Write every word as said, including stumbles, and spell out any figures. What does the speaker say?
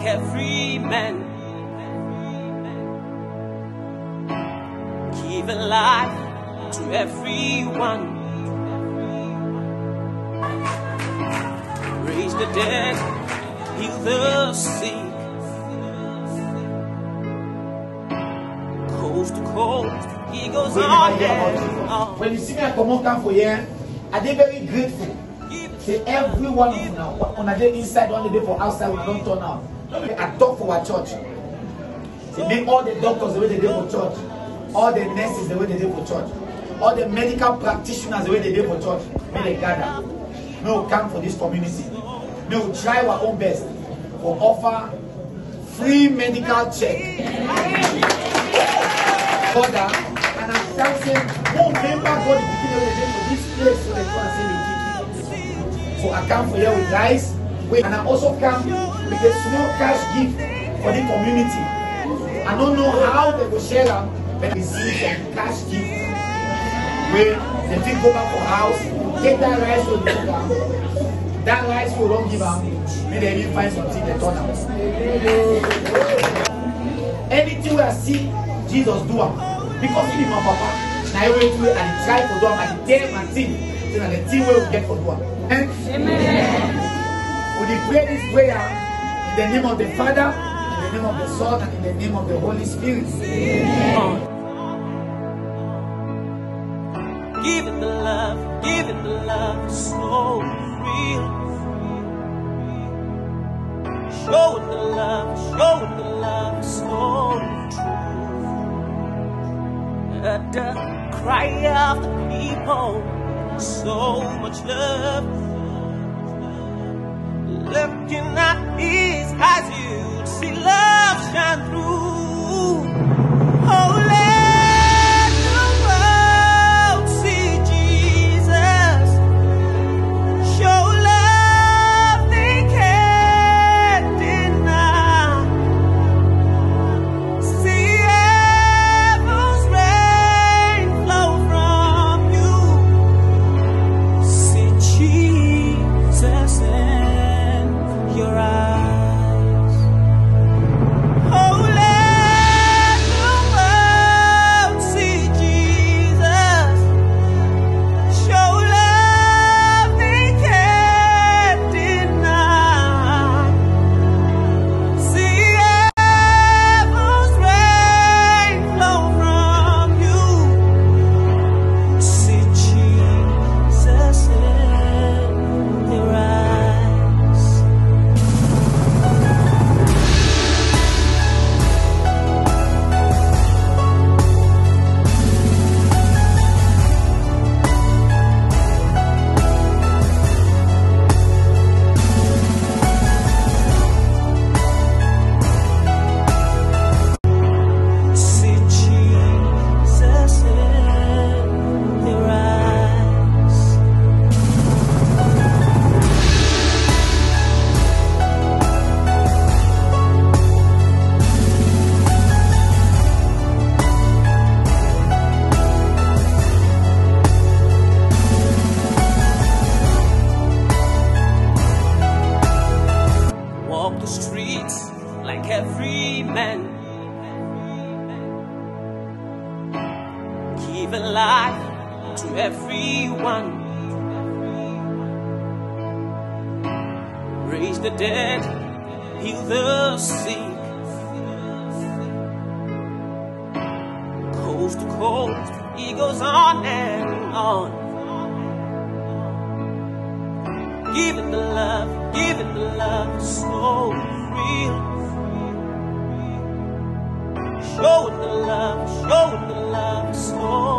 every man, giving life to everyone, raise the dead, heal the sick, coast to coast, he goes on and on. When you see me at Common for here, are they very grateful? Say every one of you now, on a day inside, one day for outside, when I don't turn out. I talk for our church. They make all the doctors the way they do for church, all the nurses the way they do for church, all the medical practitioners the way they do for church. May they gather. May we come for this community. May we try our own best for offer free medical check. Father, and I'm saying, who remember God the beginning of the day for this place so they can say you keep. So I come for here with rice, and I also come with a small cash gift for the community. I don't know how they will share them, but I receive some cash gift where they think go back for house, take that rice to the program. That rice will don't give them, maybe they even find something they turn out. Anything I see, Jesus do them. Because he be my papa, now I wait to and try for them and tell my team, so that the team will get for them. Amen. We pray this prayer in the name of the Father, in the name of the Son, and in the name of the Holy Spirit. Amen. Give it the love, give it the love, so real. Show it the love, show it the love, so true. At the cry of the people, so much love. Looking at his eyes, you see love shine through. Oh, let the world see Jesus. Show love they can't deny. See heaven's rain flow from you. See Jesus in your eyes. Oh, let the world see Jesus. Show love they can't deny. See heaven's rain flow from you. See Jesus in your eyes. See Jesus in your eyes. Walk the streets like every man, giving life to everyone, raise the dead, heal the sick, coast to coast, he goes on and on. Give it the love, give it the love, so real. Show it the love, show it the love, so